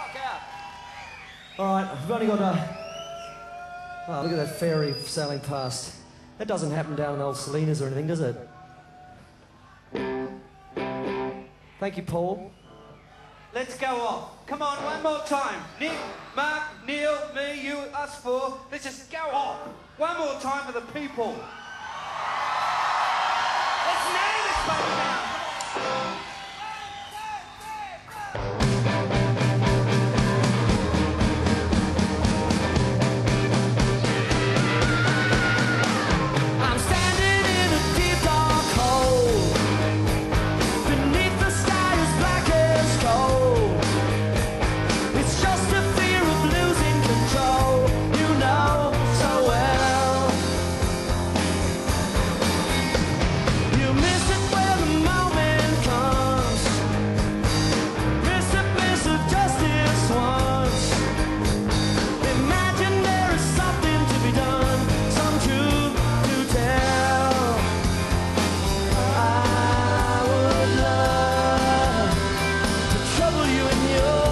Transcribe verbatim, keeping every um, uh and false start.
All right, we've only got a... Oh, look at that ferry sailing past. That doesn't happen down in old Salinas or anything, does it? Thank you, Paul. Let's go off. Come on, one more time. Nick, Mark, Neil, me, you, us four. Let's just go off. One more time for the people. Let's nail this baby now. Trouble you in your